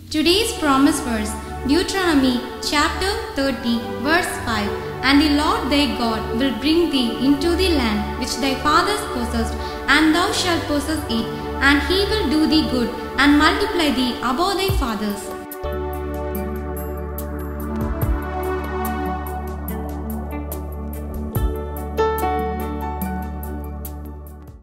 Today's promise verse, Deuteronomy chapter 30 verse 5. And the Lord thy God will bring thee into the land which thy fathers possessed, and thou shalt possess it, and he will do thee good, and multiply thee above thy fathers.